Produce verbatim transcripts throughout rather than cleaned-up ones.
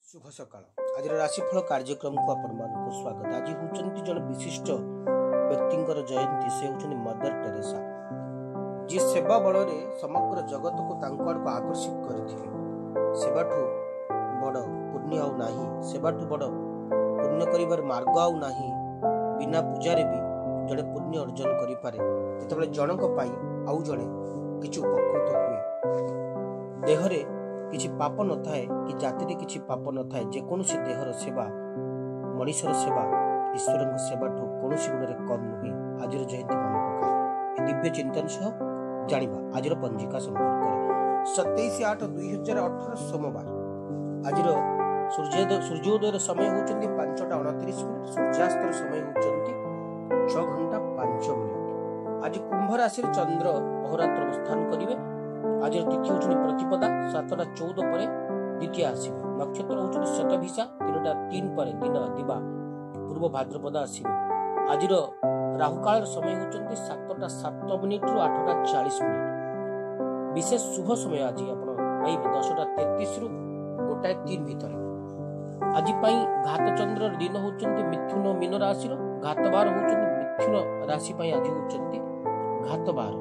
शुभ सकाळ आज राशिफल कार्यक्रम को आपण स्वागत। आज हूँ जन विशिष्ट व्यक्ति जयंती से होती मदर टेरेसा जी सेवा बल समग्र जगत को आड़ आकर्षित करते। सेवाठू बड़ पुण्य आउ नाही, सेवाठू बड़ पुण्य करिवार मार्ग आउ नाही। बिना पूजारे भी जड़े पुण्य अर्जन करि पारे। जेतेबेले जनक पाई आउ जड़े किछु उपकृत हुए। देहरे किछि पाप न थाए कि जाति किछि पाप न थाए। जेकोसी देहर सेवा मनीषर सेवा ईश्वर सेवा ठू कौन गुण में कम नुहे। आज जयंती मन पकाए दिव्य चिंतन सह जानिबा आज पंजिका संपर्क सतैश आठ दुई हजार अठर सोमवार। आज सूर्योदय सूर्योदय समय होती पांचटा अणतीस मिनिट, सूर्यास्तर समय होती छह घंटा पांच मिनिट। आज कुंभ राशि चंद्र अहोरात्र अवस्थान करेंगे। आज तिथि होती प्रतिपदा सातटा चौदह पर द्वितीय आसवे। नक्षत्र होती शतभिषा तीनटा तीन पर दिन दिवा पूर्व भाद्रपदा आसवे। आज राहुकाल समय होती सातटा सात मिनिट रु आठटा चालीस मिनिट। विशेष शुभ समय आज आप दसटा तेतीस रु गोटाए तीन भितर। आज घात चंद्र दिन होती मिथुन मीन राशि। घातबार होती मिथुन राशि आज होती घातबार।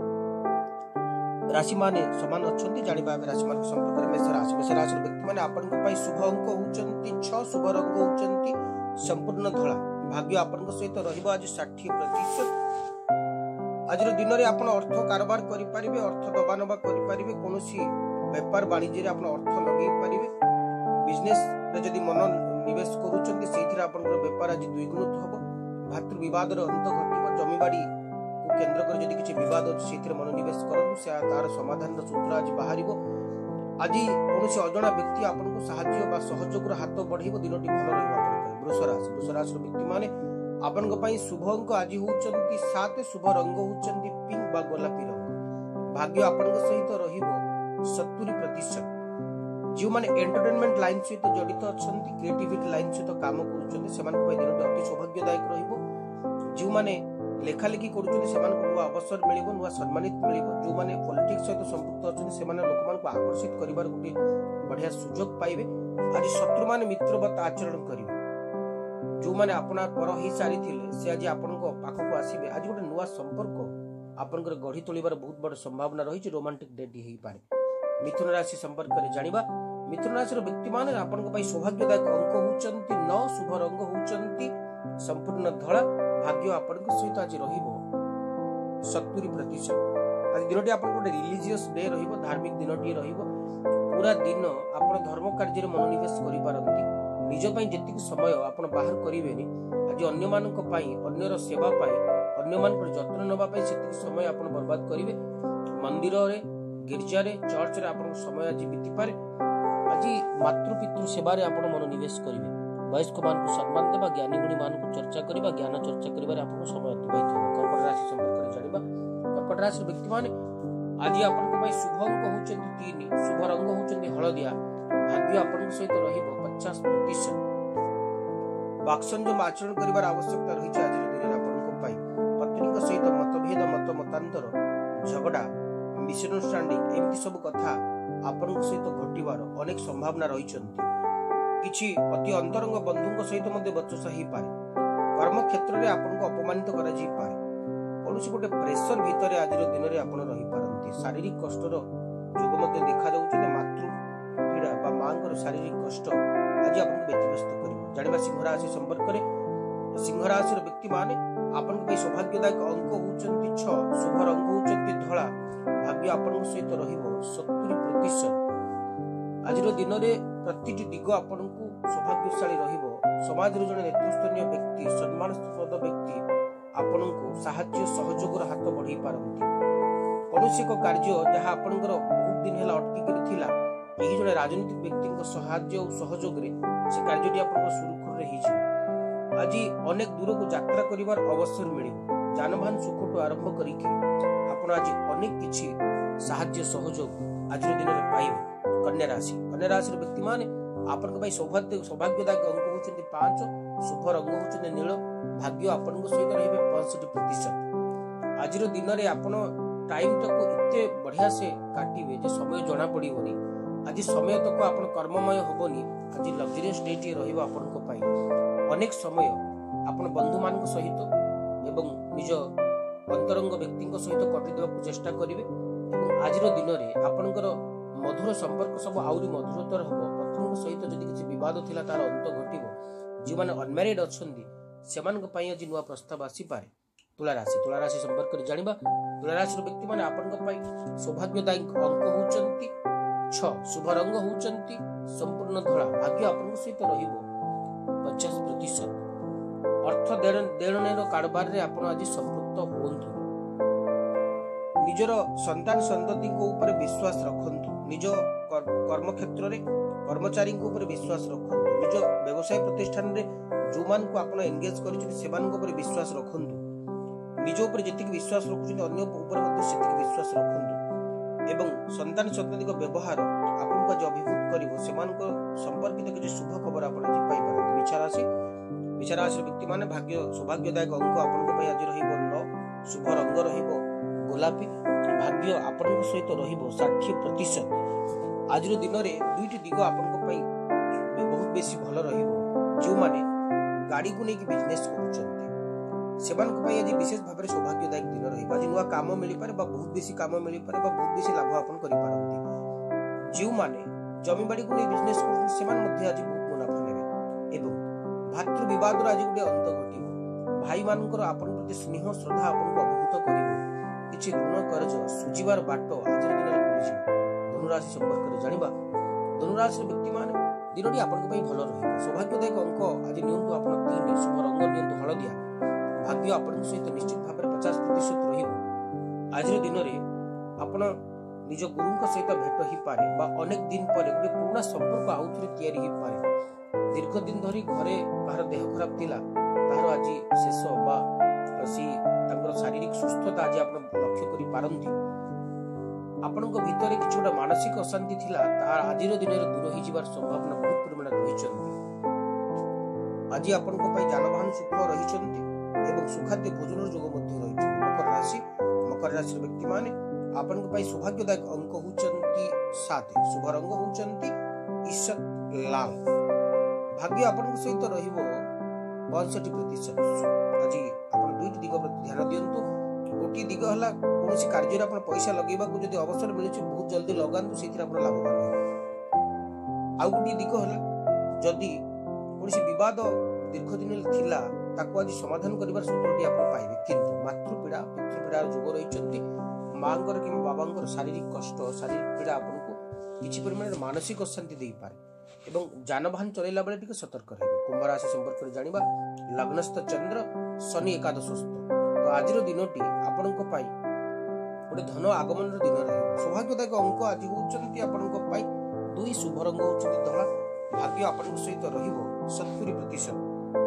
राशि माने समान अच्छा जाना राशि मान संपर्क में मेष राशि मेष राशि व्यक्ति मैंने आपण शुभ अंक होती छह, शुभ रंग होती संपूर्ण धला। भाग्य आपण सहित रहिबो आज साठ प्रतिशत। आज दिन में आप अर्थ कारोबार करें, अर्थ दबा नबा करें, कौन व्यापार वाणिज्य आप अर्थ लगे पारे। बिजनेस जदि मन निवेश कर व्यापार आज द्विगुणित हम। भातृ विवाद अंत घट जमीबाड़ी केन्द्र कर जदि किसी विवाद अच्छी मनोनिवेश करूँ तार समाधान सूत्र आज बाहर। आज कौन अजना व्यक्ति आपको साहाय्य सहयोग हाथ बढ़े दिन भल रहा। वृष राशि वृष राशि व्यक्ति माने आपण शुभ अंक आज होती सात, शुभ रंग होती पिंक बा गोलापी रंग। भाग्य आपण सहित रत्तर प्रतिशत। जो मैंने एंटरटेनमेंट लाइन सहित जड़ित अच्छा, क्रिएटिविटी लाइन सहित काम कर दिन अति सौभाग्यदायक रही। जो मैंने लेखालेखी कर अवसर मिल नुआ सम्मानित मिल। जो मैंने पॉलिटिक्स सहित संपुक्त अच्छा लोक आकर्षित कर गोटे बढ़िया सुजोग पाइबे। आज शत्रु मान मित्रवत आचरण करेंगे। जो मैंने अपना पर हो सारी से आज आपण पाखक आसवे। आज गोटे नुआ संपर्क आपंकर गढ़ी तोलिबार बहुत बड़ संभावना रही। रोमांटिक डेट हो पारे। मिथुन राशि संपर्क में जानिबा। मिथुन राशि व्यक्ति माने आपन सौभाग्यदायक अंक होचंती नौ, शुभ रंग होचंती संपूर्ण धला। भाग्य आपण सहित आज रहिबो सत्तर प्रतिशत। आज दिनटी आपन गोटे रिलीजियस डे रहिबो, धार्मिक दिनटी रहिबो। पूरा दिन आपण धर्म कार्य रे मनोनिवेश करि पारंती। निज पई जेतिक समय आपण बाहर करिवेनी आज अन्य मानक पई अन्यर सेवा पई अन्य मानक जत्न नबा पई सेतिक समय आपण बर्बाद करिवे। मंदिर रे गिरजा रे चर्च रे आपण समय आज बीती पारे। आज मातृपितृ सेवा रे आपण मनोनिवेश करिवे। वयस्क मान को सम्मान देवा, ज्ञानी गुणी मान को चर्चा करबा, ज्ञान चर्चा करिबारे आपण समय अतिबाहित हो। कर्कट राशि संपर्क में जानिबा। कर्कट राशि व्यक्ति माने आज आपण को शुभ अंक होचंती तीन, शुभ रंग होचंती हळदिया। भाग्य आपण सहित रहिबो पचास प्रतिशत। वाक्संयम आचरण करिबार आवश्यकता रही। आज दिन आपण को पाई पत्नी सहित मतभेद मत मतांतर झगड़ा मिसअंडरस्टैंडिंग एमती सब कथा आपण सहित घटिबार अनेक संभावना रही। किछि अति अंतरंग बंधु सहित बचसा हो पारे। कर्म क्षेत्र में आपको अपमानित करा जी पारे। कौन गोटे प्रेसर भितर आज दिन में आप रही पारती। शारीरिक कष्टर जोग देखा जाऊँ। मातृ पीड़ा बा माँ शारीरिक कष्ट आज आपको व्यतिव्यस्त कर जाना। सिंह राशि संपर्क में सिंह राशि व्यक्ति माने आपन सौभाग्यदायक अंक होती छह, शुभ रंग होती धला। भाग्य आपण सहित रहिबो सत्तर प्रतिशत। आज दिन में प्रति दिग आपण को सौभाग्यशाली रहिबो। समाज जड़े नेतृस्थनीय व्यक्ति सम्मानस्पद व्यक्ति आपण को साहाय्य सहयोग हाथ बढ़े पारती। कौन एक कार्य जहाँ आपंकर बहुत दिन है अटकी थिला यही जड़े राजनीतिक व्यक्ति साहाय्य और सहयोग से कार्यटी आप सुरुखुर आज अनेक दूर को यात्रा करिवार अवसर मिले। जानबाहन सुखटू आरंभ कर आज अनेक किछि साहाय्य सहयोग आज दिन में पाइबे। कन्या राशि कन्या राशि व्यक्ति माने आपन सौभाग्य सौभाग्यदायक अंक होचंती पांच, शुभ रंग होचंती नील। भाग्य आपन सहित रहिबे पैंसठ प्रतिशत। आज दिन में आपन टाइम तक इतने बढ़िया से काटिबे जे समय जना पड़िबोनी। आज समय तक आप कर्ममय हेनी आज लग्जरीयस डे रहिबो आपनको पई अनेक समय आपण बंधु मान सहित एवं निज अंतरंग व्यक्ति सहित कटि देबाक चेष्टा करिवे एवं आज दिन में आपणकर मधुर संपर्क सब आउरी मधुरतर हम पत्नी सहित जदि किसी बद थिला तार अंत घटिबो जो माने अनमैरिड अछंदी सेमानक पई आज नुआ प्रस्ताव आसी पारे। तुला राशि तुला राशि संपर्क कर जानिबा तुला राशि व्यक्ति माने आपनक पई सौभाग्यदायी अंक होउचंती छ शुभ रंग होउचंती संपूर्ण धड़ा भाग्य आपनक सहित रहिबो पचास प्रतिशत अर्थ देणनेर कारोबार रे आपण आज संपृक्त होंतु निजर संतान संतति को ऊपर विश्वास रखंतु निज कर्म क्षेत्र रे कर्मचारी को ऊपर विश्वास रखंतु निज व्यवसाय प्रतिष्ठान रे जो मान को आपण एंगेज करिछि सेमान को ऊपर विश्वास रखंतु निज ऊपर जतिक विश्वास रखुछिन अन्य ऊपर मध्ये सेतिक विश्वास रखंतु एवं संतान संतति को व्यवहार आपण को जो अभिभूत करिवो सेमान को संपर्कित किछि शुभ खबर आपण जी पाई पारत। विचार राशि विचार राशि व्यक्ति माने भाग्य सौभाग्यदायक अंक आपण को पई आज रहिबो नौ शुभ रंग रहिबो गोलापी भाग्य आपण सहित रहिबो साठ प्रतिशत। आज दिन में दुईटी दिग आपण बहुत बेसी भल रहिबो जो माने गाड़ी को लेकिन बिजनेस करूछन्ते सेमान को पई आज विशेष भाव में सौभाग्यदायक दिन रहिबा आज नुआ काम मिली पारे बा बहुत बेसी काम मिली पारे बा बहुत बेसी लाभ आपण करि पारंती जो माने जमी बाड़ी को ले बिजनेस करूछन सेमान मध्ये आज बहुत मुनाफा नेबे एवं भातृ विवाद आज गुटे अंत घटिबो भाई मानकर आपण प्रति स्नेह श्रद्धा आपण को अभिभूत करिवो किछि ऋण कर्ज सुजिबार बाट आज दिन रे खुलिजिबो। धनुराशि संपर्क रे जानिबा धनुराशि व्यक्ति माने दिनटी आपण को भल रहिबो सौभाग्यदायक अंक आज नियंतु आपण तीन शुभ रंग नियंतु हळदिया भाग्य आपण सहित निश्चित भाव में पचास प्रतिशत रहिबो। आज दिन रे आपण निज गुरु सहित भेट ही पारे बा अनेक दिन पर गोटे पुराना संपर्क आउथरे तयारी ही पारे दीर्घ दिन धरी घरे बाहर देह खराब थिला तार आज शेष बा सी तांकर शारीरिक सुस्थता आज आपण लक्ष्य करि पारंती आपनक भितरे किछ गोटे मानसिक अशांति थिला तार आजिर दिन रे दूर ही जिवार संभावना बहुत परिमाण रहिचंती। आज आपनक पई जानवाहन सुख रहिचंती एवं सुखाद्य भोजन जोग मध्य रहिचंती। मकर राशि मकर राशि व्यक्ति माने आपनक पई सौभाग्यदायक अंक होचंती सात शुभ रंग होचंती ईषत लाल भाग्य आपनक सहित रहिबो बासठ प्रतिशत। आज आपण दुईटी दिग प्रति ध्यान दियंतु गोटी दिग हला कोनोसी कार्य रे आपण पैसा लगेबा को जदी अवसर मिलुछि बहुत जल्दी लगांतु सेथिरा आपण लाभवान हेबे। आ गोटी दिग हला जदी कोनोसी विवाद दीर्घ दिन थिला ताको आज समाधान करिवार सूत्रटी आपण पाइबे किंतु मातृपीड़ा पितृपीड़ा जोग रहिचंती मांगर कि बाबांगर शारीरिक कष्ट शारीरिक पीड़ा आपण को किछि परिमाण मानसिक अशांति देई पारे एवं जानवाहन चलेला बेले टिके सतर्क रहबे। कुंभ राशि संपर्क रे जानिबा लग्नस्थ चंद्र शनि एकादशस्थ तो आजिर दिनटी आपनक पाई गोटे धन आगमन रो दिन रहबो सौभाग्यदायक अंक आज होचंती आपनक पाई दुई शुभ रंग होचंती धला भाग्य आपनक सहित रहिबो सत्तर प्रतिशत।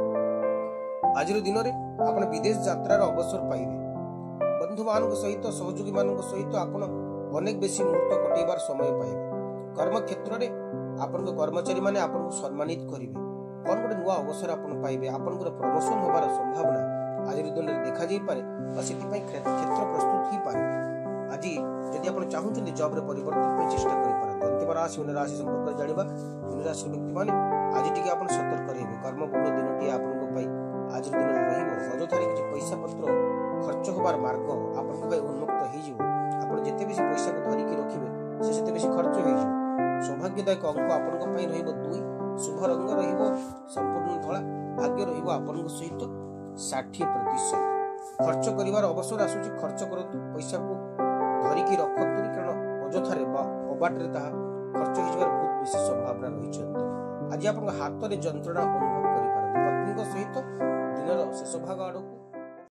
आजिर दिन रे आपण विदेश यात्रार अवसर पाइबे बंधु मानक सहित सहयोगी मानक सहित आपण अनेक बेसी मुहूर्त कटेबार समय पाइबे। कर्म क्षेत्र रे आपण कर्मचारी माने आपण को सम्मानित करिवे कोन गोटे नुआ अवसर आपण पाइबे आपण को प्रमोशन होबार संभावना आज दिन में देखा जाई पारे और सेति पई क्षेत्र प्रस्तुत ही पारे। आज यदि आपण चाहुचंदी जॉब रे परिवर्तन पई चेष्टा करि पारत अंतिम राशि मीन राशि संपर्क जानिबा मीन राशि व्यक्ति माने आज टिके आपण सतर्क रहबे कर्म पूर्ण दिनटी आपण को पई आज दिन रे रहिबो अजथारी किछि पैसा पत्र खर्च होबार मार्ग आपण को पई उन्मुक्त हे जिवो आपण जते बेसी पैसा को धरि के रखिबे से सेते बेसी खर्च हे जिवो। सौभाग्यदायक अंक आपण को पई रहिबो दुई शुभ रंग रहिबो संपूर्ण धला भाग्य रहिबो आपण को सहित साठ प्रतिशत। खर्च करिवार अवसर आसुची खर्च करतु पैसा को धरि के रखतुनी कारण अजथारे बा अबाट रे ताहा खर्च हे जिवार बहुत बेसी संभावना रहिचंती। आज आपण हाथ रे जंत्रणा अनुभव करि पारत पत्नी को सहित दिनर शेष भाग आडको